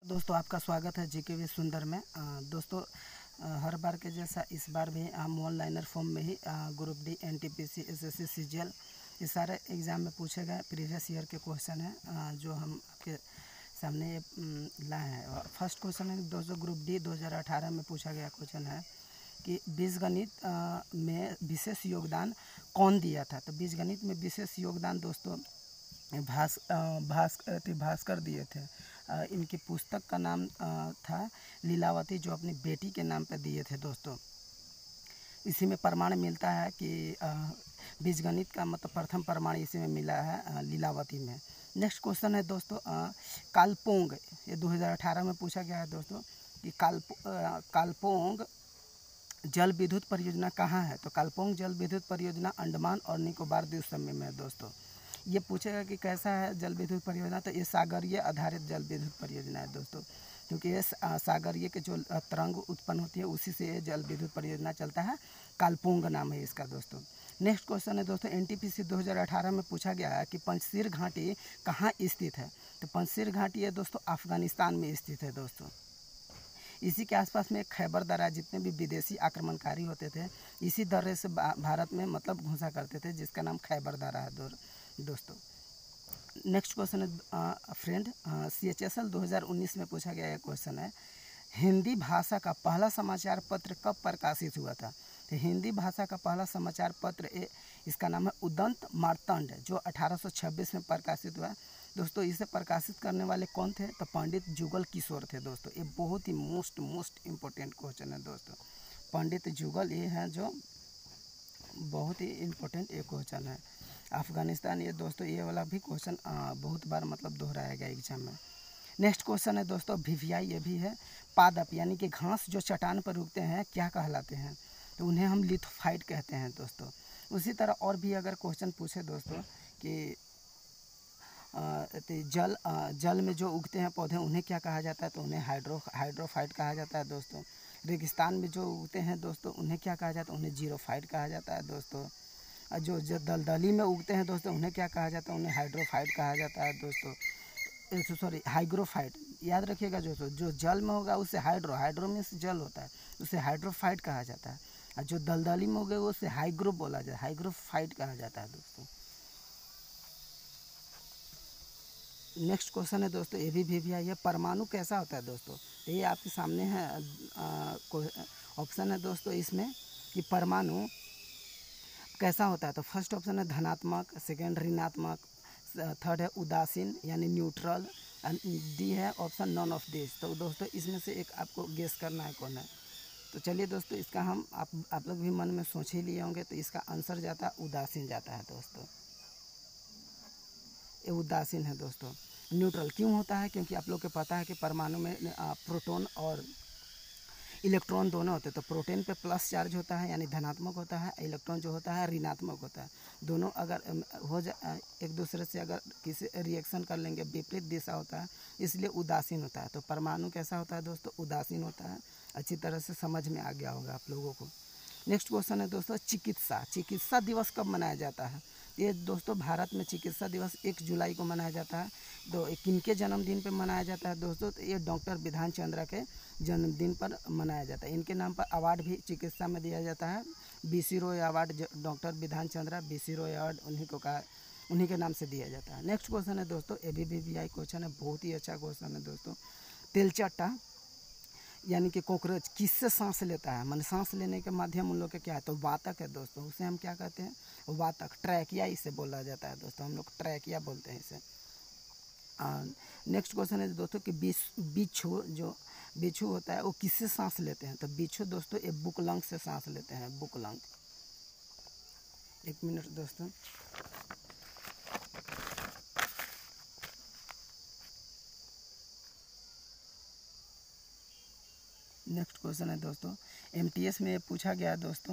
दोस्तों आपका स्वागत है जीके सुंदर में। दोस्तों हर बार के जैसा इस बार भी हम ऑनलाइनर फॉर्म में ही group D NTPC SSC CGL ये सारे एग्ज़ाम में पूछे गए प्रीवियस ईयर के क्वेश्चन हैं जो हम आपके सामने लाए हैं। फर्स्ट क्वेश्चन है दोस्तों ग्रुप डी 2018 में पूछा गया क्वेश्चन है कि बीजगणित में विशेष योगदान कौन दिया था। तो बीजगणित में विशेष योगदान दोस्तों भास्कर दिए थे। इनकी पुस्तक का नाम था लीलावती, जो अपनी बेटी के नाम पर दिए थे दोस्तों। इसी में प्रमाण मिलता है कि बीजगणित का मतलब प्रथम प्रमाण इसी में मिला है लीलावती में। नेक्स्ट क्वेश्चन है दोस्तों कालपोंग, ये 2018 में पूछा गया है दोस्तों कि कालपोंग जल विद्युत परियोजना कहाँ है। तो कालपोंग जल विद्युत परियोजना अंडमान और निकोबार द्वीप समूह में है दोस्तों। ये पूछेगा कि कैसा है जल विद्युत परियोजना, तो ये सागरीय आधारित जल विद्युत परियोजना है दोस्तों, क्योंकि ये सागरीय के जो तरंग उत्पन्न होती है उसी से ये जल विद्युत परियोजना चलता है। कालपोंग नाम है इसका दोस्तों। नेक्स्ट क्वेश्चन है दोस्तों एनटीपीसी 2018 में पूछा गया है कि पंजशीर घाटी कहाँ स्थित है। तो पंजशीर घाटी है दोस्तों अफगानिस्तान में स्थित है दोस्तों। इसी के आसपास में खैबर दर्रा, जितने भी विदेशी आक्रमणकारी होते थे इसी दर्रे से भारत में मतलब घुसा करते थे, जिसका नाम खैबर दर्रा है दोस्तों। नेक्स्ट क्वेश्चन है फ्रेंड CHSL 2019 में पूछा गया क्वेश्चन है हिंदी भाषा का पहला समाचार पत्र कब प्रकाशित हुआ था। तो हिंदी भाषा का पहला समाचार पत्र इसका नाम है उदंत मार्तंड, जो 1826 में प्रकाशित हुआ दोस्तों। इसे प्रकाशित करने वाले कौन थे, तो पंडित जुगल किशोर थे दोस्तों। ये बहुत ही मोस्ट इम्पोर्टेंट क्वेश्चन है दोस्तों। पंडित जुगल ये हैं जो बहुत ही इम्पोर्टेंट एक क्वेश्चन है। अफगानिस्तान ये दोस्तों ये वाला भी क्वेश्चन बहुत बार मतलब दोहराया गया एग्जाम में। नेक्स्ट क्वेश्चन है दोस्तों भिवियाई, ये भी है पादप यानी कि घास जो चट्टान पर उगते हैं क्या कहलाते हैं। तो उन्हें हम लिथोफाइट कहते हैं दोस्तों। उसी तरह और भी अगर क्वेश्चन पूछे दोस्तों कि जल में जो उगते हैं पौधे उन्हें क्या कहा जाता है, तो उन्हें हाइड्रोफाइट कहा जाता है दोस्तों। रेगिस्तान में जो उगते हैं दोस्तों उन्हें क्या कहा जाता है, उन्हें जीरोफाइट कहा जाता है दोस्तों। जो दलदली में उगते हैं दोस्तों उन्हें क्या कहा जाता है, उन्हें हाइड्रोफाइट कहा जाता है दोस्तों। सॉरी हाइग्रोफाइट, याद रखिएगा जो जल में होगा उसे हाइड्रो मीन्स जल होता है, उसे हाइड्रोफाइट कहा जाता है। और जो दलदली में होगा उसे हाइग्रो बोला जाता है, हाइग्रोफाइट कहा जाता है दोस्तों। नेक्स्ट क्वेश्चन है दोस्तों ये भी है परमाणु कैसा होता है दोस्तों। तो ये आपके सामने है ऑप्शन है दोस्तों इसमें कि परमाणु कैसा होता है। तो फर्स्ट ऑप्शन है धनात्मक, सेकेंड ऋणात्मक, थर्ड है उदासीन यानी न्यूट्रल, एंड डी है ऑप्शन नॉन ऑफ दिस। तो दोस्तों इसमें से एक आपको गेस करना है कौन है। तो चलिए दोस्तों इसका हम आप लोग भी मन में सोच ही लिए होंगे, तो इसका आंसर जाता है उदासीन जाता है दोस्तों। ये उदासीन है दोस्तों। न्यूट्रल क्यों होता है, क्योंकि आप लोग को पता है कि परमाणु में प्रोटॉन और इलेक्ट्रॉन दोनों होते हैं। तो प्रोटॉन पे प्लस चार्ज होता है यानी धनात्मक होता है, इलेक्ट्रॉन जो होता है ऋणात्मक होता है। दोनों अगर हो जाए एक दूसरे से अगर किसी रिएक्शन कर लेंगे विपरीत दिशा होता है, इसलिए उदासीन होता है। तो परमाणु कैसा होता है दोस्तों, उदासीन होता है। अच्छी तरह से समझ में आ गया होगा आप लोगों को। नेक्स्ट क्वेश्चन है दोस्तों चिकित्सा दिवस कब मनाया जाता है। ये दोस्तों भारत में चिकित्सा दिवस 1 जुलाई को मनाया जाता है। तो किनके जन्मदिन पर मनाया जाता है दोस्तों, तो ये डॉक्टर विधान चंद्रा के जन्मदिन पर मनाया जाता है। इनके नाम पर अवार्ड भी चिकित्सा में दिया जाता है, BC रॉय अवार्ड। डॉक्टर विधान चंद्रा BC रॉय अवार्ड उन्हीं के नाम से दिया जाता है। नेक्स्ट क्वेश्चन है दोस्तों ABBI क्वेश्चन है, बहुत ही अच्छा क्वेश्चन है दोस्तों। तेलचट्टा यानी कि कॉकरोच किससे सांस लेता है, मन सांस लेने के माध्यम उन लोग के क्या है, तो वातक है दोस्तों। उसे हम क्या कहते हैं, वातक, ट्रैकिया इसे बोला जाता है दोस्तों, हम लोग ट्रैकिया बोलते हैं इसे। नेक्स्ट क्वेश्चन है दोस्तों कि बिच्छू होता है वो किससे सांस लेते हैं। तो बिच्छू दोस्तों ये बुकलंग से सांस लेते हैं, बुकलंग। एक मिनट दोस्तों। नेक्स्ट क्वेश्चन है दोस्तों MTS में पूछा गया दोस्तों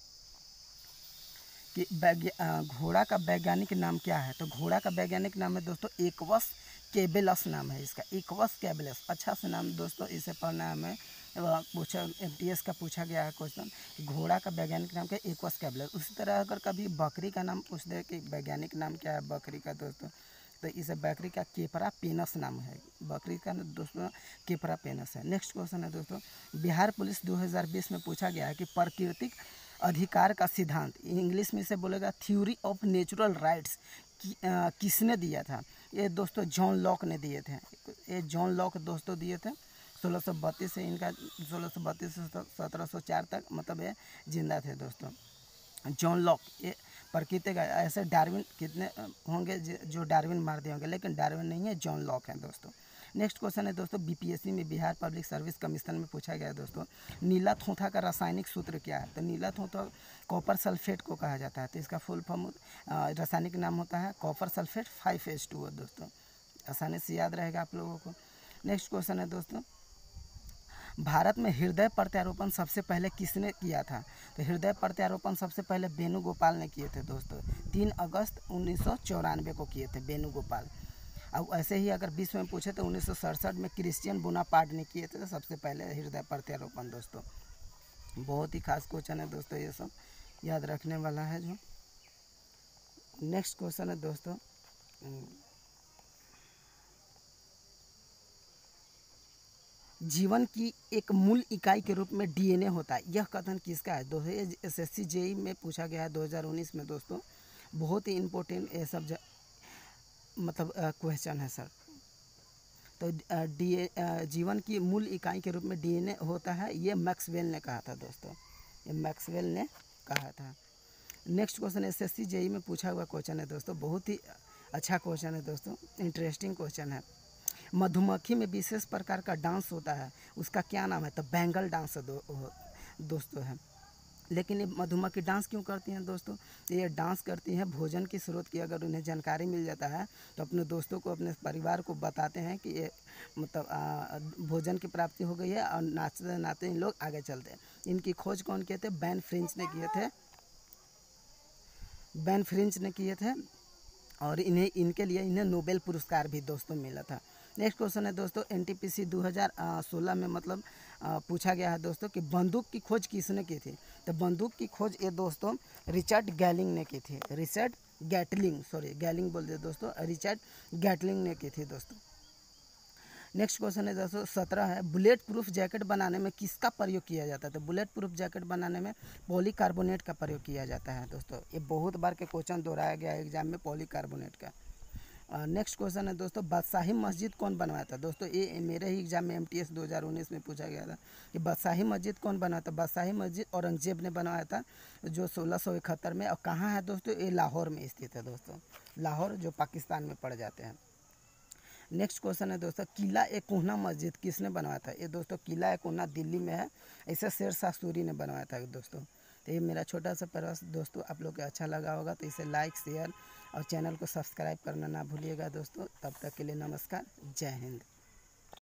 कि घोड़ा का वैज्ञानिक नाम क्या है। तो घोड़ा का वैज्ञानिक नाम है दोस्तों एक्वस कैबेलस नाम है इसका, एक्वस कैबेलस। अच्छा से नाम दोस्तों इसे पढ़ना है हमें। MTS का पूछा गया है क्वेश्चन कि घोड़ा का वैज्ञानिक नाम क्या है, एक्वस कैबेलस। उसी तरह अगर कभी बकरी का नाम पूछ दे कि वैज्ञानिक नाम क्या है बकरी का दोस्तों, तो इस बकरी का केपरा पेनस नाम है, बकरी का दोस्तों केपरा पेनस है। नेक्स्ट क्वेश्चन है दोस्तों, बिहार पुलिस 2020 में पूछा गया है कि प्राकृतिक अधिकार का सिद्धांत, इंग्लिश में इसे बोलेगा थ्योरी ऑफ नेचुरल राइट्स, किसने दिया था? ये दोस्तों जॉन लॉक ने दिए थे। ये जॉन लॉक दोस्तों दिए थे 1632 से, इनका 1632 से 1704 तक मतलब ये जिंदा थे दोस्तों। जॉन लॉक ये प्रकृति का, ऐसे डार्विन कितने होंगे जो डार्विन मार दिए होंगे, लेकिन डार्विन नहीं है, जॉन लॉक है दोस्तों। नेक्स्ट क्वेश्चन है दोस्तों, बीपीएससी में बिहार पब्लिक सर्विस कमीशन में पूछा गया है दोस्तों, नीला थोथा का रासायनिक सूत्र क्या है? तो नीला थोथा कॉपर सल्फेट को कहा जाता है, तो इसका फुल फॉर्म रासायनिक नाम होता है कॉपर सल्फेट 5H2O दोस्तों, आसानी से याद रहेगा आप लोगों को। नेक्स्ट क्वेश्चन है दोस्तों, भारत में हृदय प्रत्यारोपण सबसे पहले किसने किया था? तो हृदय प्रत्यारोपण सबसे पहले वेणुगोपाल ने किए थे दोस्तों, 3 अगस्त 1994 को किए थे वेणुगोपाल। अब ऐसे ही अगर विश्व में पूछे तो 1967 में क्रिश्चियन बोनापार्ट ने किए थे सबसे पहले हृदय प्रत्यारोपण दोस्तों। बहुत ही खास क्वेश्चन है दोस्तों, ये सब याद रखने वाला है जो। नेक्स्ट क्वेश्चन है दोस्तों, जीवन की एक मूल इकाई के रूप में डीएनए होता है, यह कथन किसका है? एसएससी जेई में पूछा गया है 2019 में दोस्तों, बहुत ही इम्पोर्टेंट ये सब मतलब क्वेश्चन है सर। तो जीवन की मूल इकाई के रूप में डीएनए होता है, ये मैक्सवेल ने कहा था दोस्तों, ये मैक्सवेल ने कहा था। नेक्स्ट क्वेश्चन एसएससी जेई में पूछा हुआ क्वेश्चन है दोस्तों, बहुत ही अच्छा क्वेश्चन है दोस्तों, इंटरेस्टिंग क्वेश्चन है। मधुमक्खी में विशेष प्रकार का डांस होता है, उसका क्या नाम है? तो बेंगल डांस दोस्तों है। लेकिन ये मधुमक्खी डांस क्यों करती हैं दोस्तों? ये डांस करती हैं भोजन की स्रोत की अगर उन्हें जानकारी मिल जाता है तो अपने दोस्तों को, अपने परिवार को बताते हैं कि ये मतलब भोजन की प्राप्ति हो गई है, और नाचते नाचते इन लोग आगे चलते हैं। इनकी खोज कौन किए थे? बैन फ्रेंच ने किए थे, बैन फ्रेंच ने किए थे, और इनके लिए इन्हें नोबेल पुरस्कार भी दोस्तों मिला था। नेक्स्ट क्वेश्चन है दोस्तों, एनटीपीसी 2016 में मतलब पूछा गया है दोस्तों कि बंदूक की खोज किसने की थी? तो बंदूक की खोज ये दोस्तों रिचर्ड गैलिंग ने की थी, रिचर्ड गैटलिंग, सॉरी गैलिंग बोल दिया दोस्तों, रिचर्ड गैटलिंग ने की थी दोस्तों। नेक्स्ट क्वेश्चन है दोस्तों 17 है, बुलेट प्रूफ जैकेट बनाने में किसका प्रयोग किया जाता है? तो बुलेट प्रूफ जैकेट बनाने में पॉलीकार्बोनेट का प्रयोग किया जाता है दोस्तों, ये बहुत बार के क्वेश्चन दोहराया गया है एग्जाम में पॉलीकार्बोनेट का। नेक्स्ट क्वेश्चन है दोस्तों, बादशाही मस्जिद कौन बनवाया था? दोस्तों ये मेरे ही एग्जाम में एमटीएस 2019 में पूछा गया था कि बादशाही मस्जिद कौन बनाया था? बादशाही मस्जिद औरंगजेब ने बनवाया था, जो 1671 में। और कहाँ है दोस्तों? ये लाहौर में स्थित है दोस्तों, लाहौर जो पाकिस्तान में पड़ जाते हैं। नेक्स्ट क्वेश्चन है दोस्तों, किला ए कोहना मस्जिद किसने बनवाया था? ये दोस्तों किला ए कोहना दिल्ली में है, इसे शेर शाह सूरी ने बनवाया था दोस्तों। तो ये मेरा छोटा सा प्रयास दोस्तों आप लोग को अच्छा लगा होगा, तो इसे लाइक शेयर और चैनल को सब्सक्राइब करना ना भूलिएगा दोस्तों। तब तक के लिए नमस्कार, जय हिंद।